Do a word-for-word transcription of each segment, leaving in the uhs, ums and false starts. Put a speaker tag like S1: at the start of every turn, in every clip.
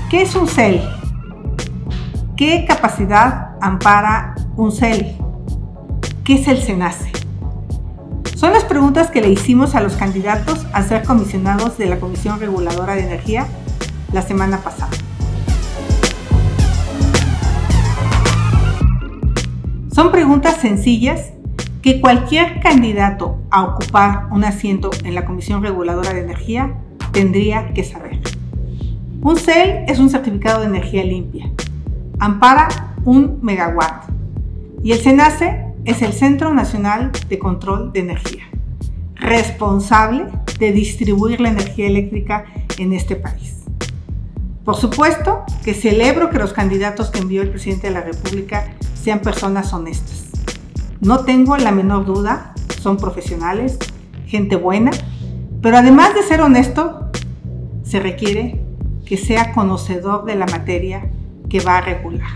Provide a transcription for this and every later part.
S1: ¿Qué es un C E L? ¿Qué capacidad ampara un C E L? ¿Qué es el SENACE? Son las preguntas que le hicimos a los candidatos a ser comisionados de la Comisión Reguladora de Energía la semana pasada. Son preguntas sencillas que cualquier candidato a ocupar un asiento en la Comisión Reguladora de Energía tendría que saber. Un C E L es un certificado de energía limpia. Ampara un megawatt. Y el SENACE es el Centro Nacional de Control de Energía, responsable de distribuir la energía eléctrica en este país. Por supuesto que celebro que los candidatos que envió el presidente de la República sean personas honestas. No tengo la menor duda, son profesionales, gente buena, pero además de ser honesto, se requiere que sea conocedor de la materia que va a regular.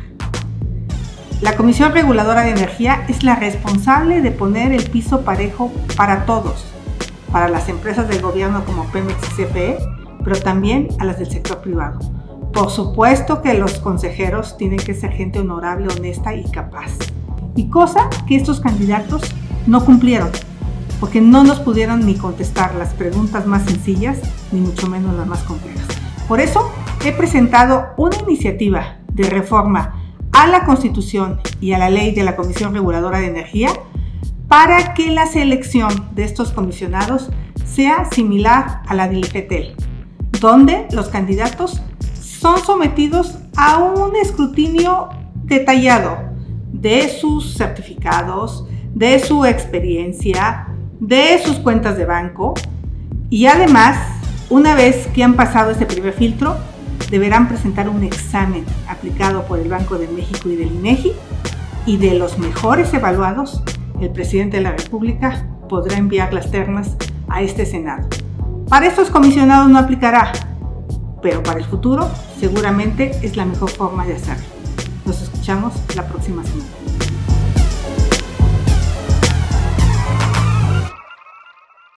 S1: La Comisión Reguladora de Energía es la responsable de poner el piso parejo para todos, para las empresas del gobierno como Pemex y C F E, pero también a las del sector privado. Por supuesto que los consejeros tienen que ser gente honorable, honesta y capaz. Y cosa que estos candidatos no cumplieron, porque no nos pudieron ni contestar las preguntas más sencillas, ni mucho menos las más complejas. Por eso he presentado una iniciativa de reforma a la Constitución y a la ley de la Comisión Reguladora de Energía para que la selección de estos comisionados sea similar a la del IFETEL, donde los candidatos son sometidos a un escrutinio detallado de sus certificados, de su experiencia, de sus cuentas de banco y además, una vez que han pasado este primer filtro, deberán presentar un examen aplicado por el Banco de México y del INEGI, y de los mejores evaluados, el presidente de la República podrá enviar las ternas a este Senado. Para estos comisionados no aplicará, pero para el futuro seguramente es la mejor forma de hacerlo. Nos escuchamos la próxima semana.